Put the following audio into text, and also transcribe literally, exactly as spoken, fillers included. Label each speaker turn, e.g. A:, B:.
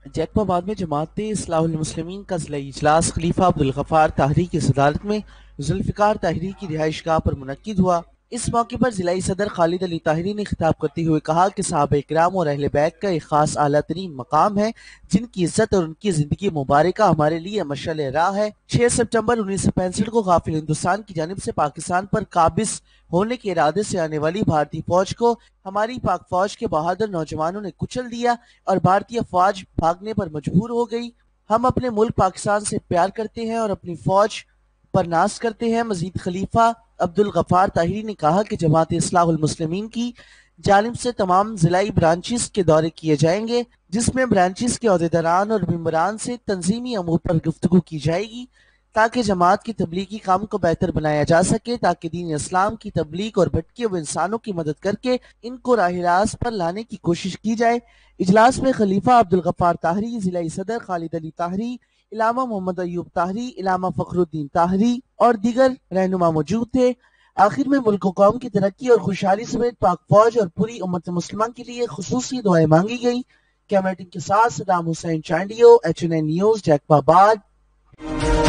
A: जैकबाबाद में जमात इस्लाहुल मुस्लिमीन का ज़िला इजलास खलीफा अब्दुल गफ्फार ताहरी की सदारत में जुल्फ़िकार ताहरी की रिहाइशगाह पर मुनक्किद हुआ। इस मौके पर ज़िलाई सदर खालिद अली ताहरी ने खिताब करते हुए कहा कि सहाबा इकराम और अहले बैत का एक खास आला तरीन मकाम है, जिनकी इज्जत और उनकी जिंदगी मुबारक हमारे लिए मशअल राह है। छह सितंबर उन्नीस सौ पैंसठ को गाफिल हिंदुस्तान की जानिब से पाकिस्तान पर काबिज होने के इरादे से आने वाली भारतीय फौज को हमारी पाक फौज के बहादुर नौजवानों ने कुचल दिया और भारतीय फौज भागने पर मजबूर हो गई। हम अपने मुल्क पाकिस्तान से प्यार करते हैं और अपनी फौज पर नाज करते हैं। मजीद खलीफा अब्दुल गफ्फार ताहिरी ने कहा कि जमात इस्लाहुल मुस्लिमीन की जानिब से तमाम जिलाई ब्रांचेस के दौरे किए जाएंगे, जिसमें ब्रांचेस के अहदेदारान और मेंबरान से तंजीमी अमूर पर गुफ्तगू की जाएगी ताकि जमात की तबलीगी काम को बेहतर बनाया जा सके, ताकि दीन इस्लाम की तबलीग और भटके हुए इंसानों की मदद करके इनको राह रास्त पर लाने की कोशिश की जाए। इजलास में खलीफा अब्दुल गफ्फार ताहरी, जिला सदर खालिद अली ताहरी, इलामा मोहम्मद अयूब ताहरी, इलामा फखरुद्दीन ताहरी और दीगर रहनुमा मौजूद थे। आखिर में मुल्क कौम की तरक्की और खुशहाली समेत पाक फौज और पूरी उम्मत मुस्लिमा के लिए खुसूसी दुआएं मांगी गई। कैमरा टीम के साथ Saddam Hussain Chandio, H N N news, Jacobabad.